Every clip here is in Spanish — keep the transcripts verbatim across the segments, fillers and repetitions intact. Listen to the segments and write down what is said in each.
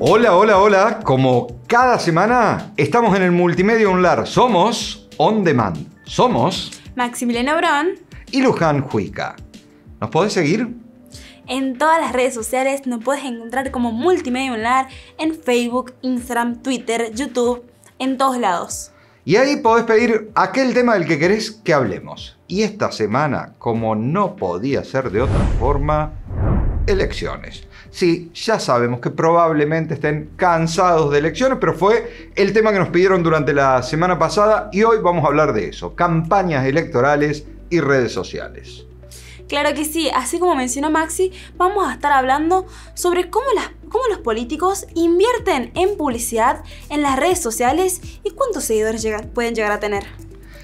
Hola, hola, hola. Como cada semana estamos en el Multimedia Unlar. Somos On Demand. Somos Maximiliano Brón y Luján Juica. ¿Nos podés seguir? En todas las redes sociales nos puedes encontrar como Multimedia Unlar en Facebook, Instagram, Twitter, YouTube, en todos lados. Y ahí podés pedir aquel tema del que querés que hablemos. Y esta semana, como no podía ser de otra forma, elecciones. Sí, ya sabemos que probablemente estén cansados de elecciones, pero fue el tema que nos pidieron durante la semana pasada y hoy vamos a hablar de eso, campañas electorales y redes sociales. Claro que sí, así como mencionó Maxi, vamos a estar hablando sobre cómo, las, cómo los políticos invierten en publicidad en las redes sociales y cuántos seguidores llegan, pueden llegar a tener.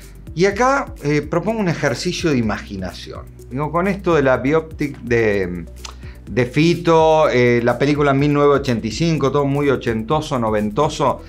Y acá eh, propongo un ejercicio de imaginación. Digo, con esto de la bioptic de... de Fito, eh, la película mil novecientos ochenta y cinco, todo muy ochentoso, noventoso.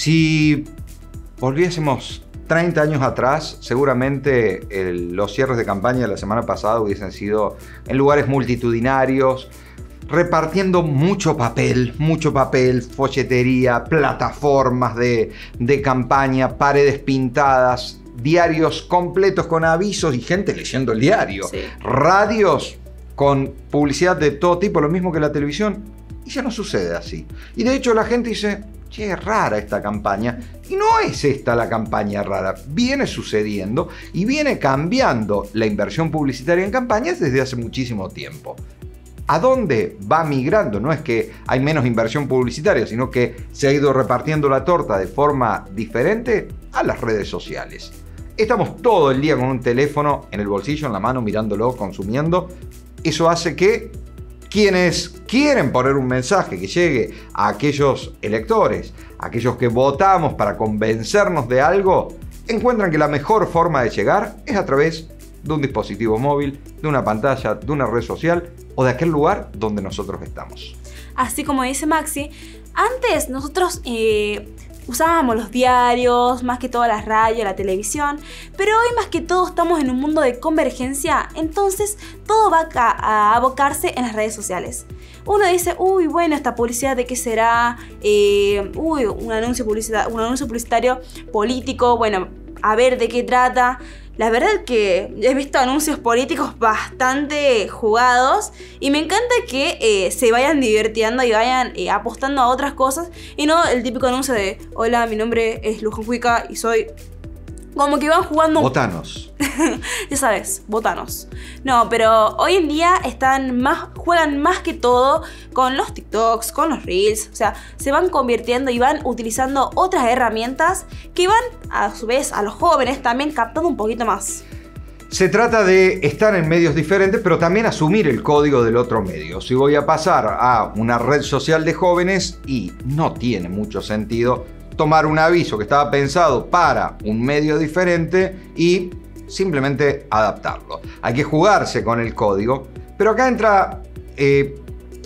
Si volviésemos treinta años atrás, seguramente el, los cierres de campaña de la semana pasada hubiesen sido en lugares multitudinarios, repartiendo mucho papel, mucho papel, folletería, plataformas de, de campaña, paredes pintadas, diarios completos con avisos y gente leyendo el diario, sí. Radios con publicidad de todo tipo, lo mismo que la televisión, y ya no sucede así. Y de hecho la gente dice, che, es rara esta campaña, y no es esta la campaña rara, viene sucediendo y viene cambiando la inversión publicitaria en campañas desde hace muchísimo tiempo. ¿A dónde va migrando? No es que hay menos inversión publicitaria, sino que se ha ido repartiendo la torta de forma diferente a las redes sociales. Estamos todo el día con un teléfono en el bolsillo, en la mano, mirándolo, consumiendo. Eso hace que quienes quieren poner un mensaje que llegue a aquellos electores, a aquellos que votamos para convencernos de algo, encuentran que la mejor forma de llegar es a través de un dispositivo móvil, de una pantalla, de una red social o de aquel lugar donde nosotros estamos. Así como dice Maxi, antes nosotros eh, usábamos los diarios, más que todo la radio, la televisión, pero hoy más que todo estamos en un mundo de convergencia, entonces todo va a, a abocarse en las redes sociales. Uno dice, uy, bueno, esta publicidad de qué será, eh, uy, un anuncio, publicidad, un anuncio publicitario político, bueno, a ver de qué trata. La verdad es que he visto anuncios políticos bastante jugados y me encanta que eh, se vayan divirtiendo y vayan eh, apostando a otras cosas y no el típico anuncio de hola, mi nombre es Luján Juica y soy... Como que van jugando... Botanos. Ya sabes, botanos. No, pero hoy en día están más, juegan más que todo con los TikToks, con los Reels. O sea, se van convirtiendo y van utilizando otras herramientas que van, a su vez, a los jóvenes también captando un poquito más. Se trata de estar en medios diferentes, pero también asumir el código del otro medio. Si voy a pasar a una red social de jóvenes y no tiene mucho sentido tomar un aviso que estaba pensado para un medio diferente y simplemente adaptarlo. Hay que jugarse con el código, pero acá entra eh,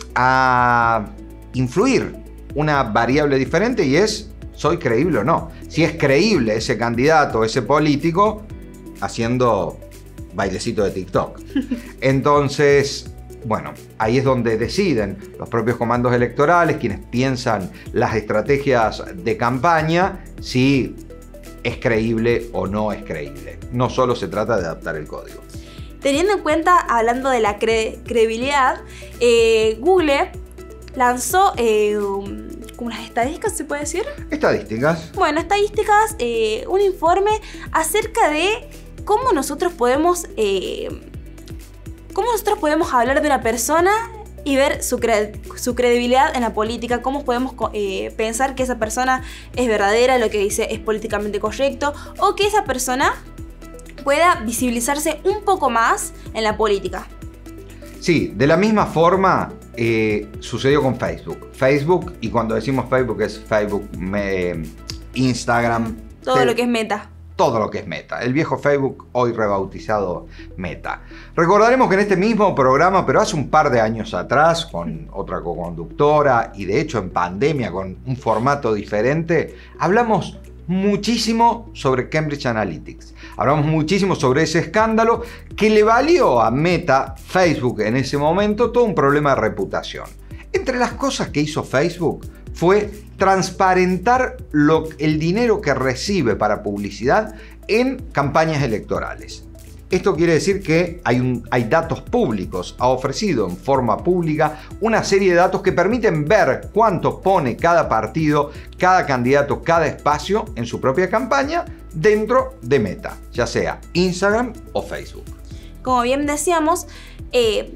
a influir una variable diferente y es, ¿soy creíble o no? Si es creíble ese candidato, ese político, haciendo bailecito de TikTok. Entonces, bueno, ahí es donde deciden los propios comandos electorales, quienes piensan las estrategias de campaña, si es creíble o no es creíble. No solo se trata de adaptar el código. Teniendo en cuenta, hablando de la cre credibilidad, eh, Google lanzó eh, unas estadísticas, ¿se puede decir? Estadísticas. Bueno, estadísticas, eh, un informe acerca de cómo nosotros podemos... Eh, ¿Cómo nosotros podemos hablar de una persona y ver su, cre su credibilidad en la política? ¿Cómo podemos eh, pensar que esa persona es verdadera, lo que dice es políticamente correcto? O que esa persona pueda visibilizarse un poco más en la política. Sí, de la misma forma eh, sucedió con Facebook. Facebook, y cuando decimos Facebook es Facebook, me, Instagram. Todo lo que es Meta. Todo lo que es Meta, el viejo Facebook hoy rebautizado Meta. Recordaremos que en este mismo programa, pero hace un par de años atrás, con otra coconductora y de hecho en pandemia con un formato diferente, hablamos muchísimo sobre Cambridge Analytics. Hablamos muchísimo sobre ese escándalo que le valió a Meta, Facebook en ese momento, todo un problema de reputación. Entre las cosas que hizo Facebook fue transparentar lo, el dinero que recibe para publicidad en campañas electorales. Esto quiere decir que hay, un, hay datos públicos, ha ofrecido en forma pública una serie de datos que permiten ver cuánto pone cada partido, cada candidato, cada espacio en su propia campaña dentro de Meta, ya sea Instagram o Facebook. Como bien decíamos, eh,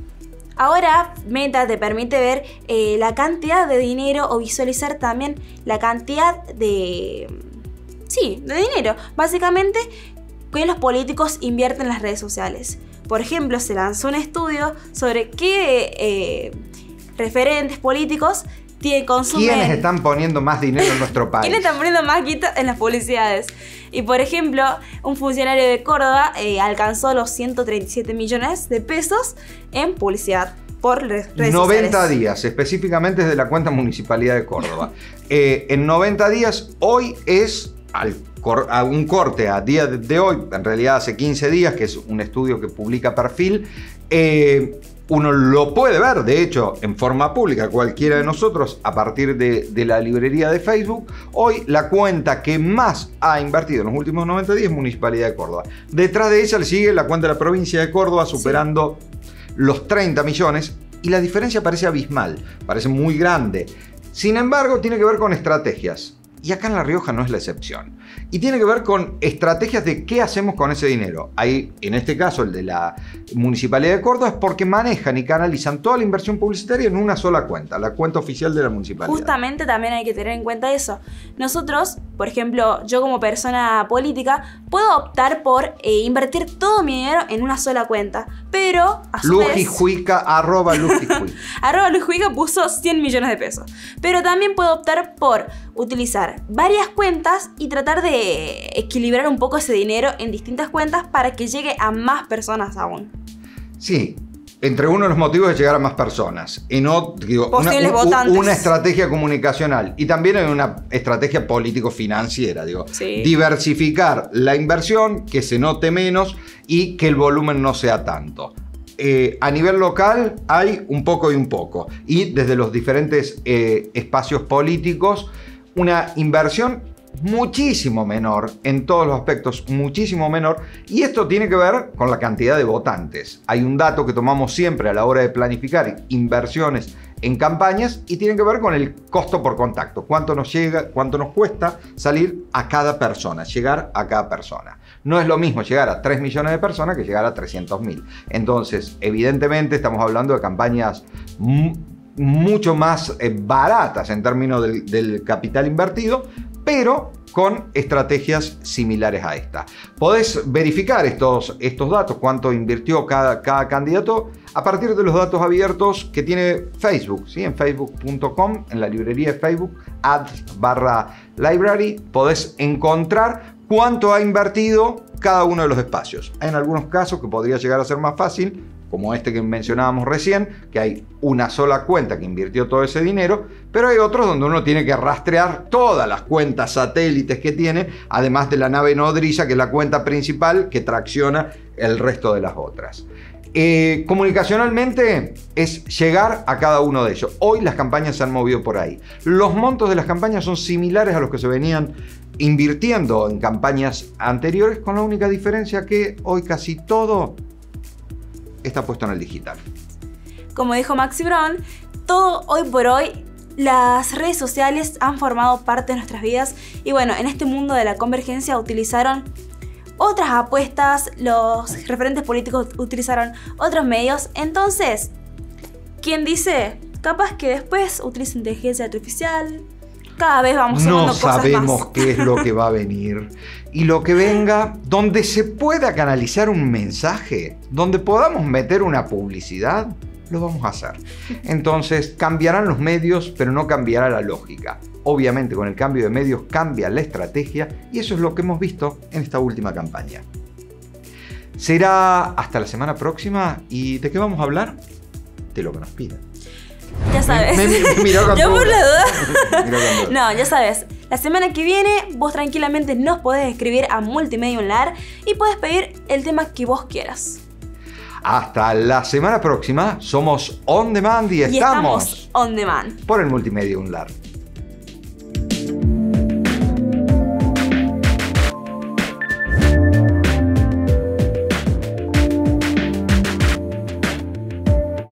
ahora Meta te permite ver eh, la cantidad de dinero o visualizar también la cantidad de... Sí, de dinero. Básicamente, que los políticos invierten en las redes sociales. Por ejemplo, se lanzó un estudio sobre qué eh, referentes políticos tienen, consumen... ¿Quiénes están poniendo más dinero en nuestro país? ¿Quiénes están poniendo más guita en las publicidades? Y por ejemplo, un funcionario de Córdoba eh, alcanzó los ciento treinta y siete millones de pesos en publicidad por redes sociales. noventa días, específicamente desde la cuenta Municipalidad de Córdoba. eh, en noventa días, hoy es... Al a un corte a día de hoy, en realidad hace quince días, que es un estudio que publica Perfil, eh, uno lo puede ver, de hecho, en forma pública, cualquiera de nosotros, a partir de, de la librería de Facebook. Hoy la cuenta que más ha invertido en los últimos noventa días es Municipalidad de Córdoba. Detrás de ella le sigue la cuenta de la provincia de Córdoba, superando sí. los treinta millones, y la diferencia parece abismal, parece muy grande. Sin embargo, tiene que ver con estrategias. Y acá en La Rioja no es la excepción. Y tiene que ver con estrategias de qué hacemos con ese dinero. Ahí, en este caso, el de la Municipalidad de Córdoba, es porque manejan y canalizan toda la inversión publicitaria en una sola cuenta, la cuenta oficial de la municipalidad. Justamente también hay que tener en cuenta eso. Nosotros, por ejemplo, yo como persona política, puedo optar por eh, invertir todo mi dinero en una sola cuenta. Pero, a su vez... Lujijuica, arroba Lujijuica. arroba Lujijuica puso cien millones de pesos. Pero también puedo optar por utilizar varias cuentas y tratar de equilibrar un poco ese dinero en distintas cuentas para que llegue a más personas aún. Sí, entre uno de los motivos es llegar a más personas. En otro, digo, Posibles una, votantes. una estrategia comunicacional y también en una estrategia político-financiera. Digo, sí. Diversificar la inversión, que se note menos y que el volumen no sea tanto. Eh, a nivel local hay un poco y un poco. Y desde los diferentes eh, espacios políticos, una inversión muchísimo menor, en todos los aspectos muchísimo menor, y esto tiene que ver con la cantidad de votantes. Hay un dato que tomamos siempre a la hora de planificar inversiones en campañas y tiene que ver con el costo por contacto, cuánto nos llega, cuánto nos cuesta salir a cada persona, llegar a cada persona. No es lo mismo llegar a tres millones de personas que llegar a trescientos mil. Entonces, evidentemente estamos hablando de campañas mucho más eh, baratas en términos del, del capital invertido, pero con estrategias similares a esta. Podés verificar estos, estos datos, cuánto invirtió cada, cada candidato, a partir de los datos abiertos que tiene Facebook, ¿sí? En facebook punto com, en la librería de Facebook, ads barra library, podés encontrar cuánto ha invertido cada uno de los espacios. Hay en algunos casos que podría llegar a ser más fácil, como este que mencionábamos recién, que hay una sola cuenta que invirtió todo ese dinero, pero hay otros donde uno tiene que rastrear todas las cuentas satélites que tiene, además de la nave nodriza, que es la cuenta principal que tracciona el resto de las otras. Eh, comunicacionalmente es llegar a cada uno de ellos. Hoy las campañas se han movido por ahí. Los montos de las campañas son similares a los que se venían invirtiendo en campañas anteriores, con la única diferencia que hoy casi todo está puesto en el digital. Como dijo Maxi Brown, todo hoy por hoy, las redes sociales han formado parte de nuestras vidas y bueno, en este mundo de la convergencia utilizaron otras apuestas, los referentes políticos utilizaron otros medios, entonces, ¿quién dice? Capaz que después utilice inteligencia artificial. Cada vez vamos sumando no cosas más. No sabemos qué es lo que va a venir. Y lo que venga, donde se pueda canalizar un mensaje, donde podamos meter una publicidad, lo vamos a hacer. Entonces, cambiarán los medios, pero no cambiará la lógica. Obviamente, con el cambio de medios cambia la estrategia y eso es lo que hemos visto en esta última campaña. Será hasta la semana próxima. ¿Y de qué vamos a hablar? De lo que nos pidan. Ya sabes. Me, me, me miró con Yo duda. por la duda. Miró con duda. No, ya sabes. La semana que viene vos tranquilamente nos podés escribir a Multimedia Unlar y podés pedir el tema que vos quieras. Hasta la semana próxima. Somos On Demand y, Y estamos, estamos on demand. por el Multimedia Unlar.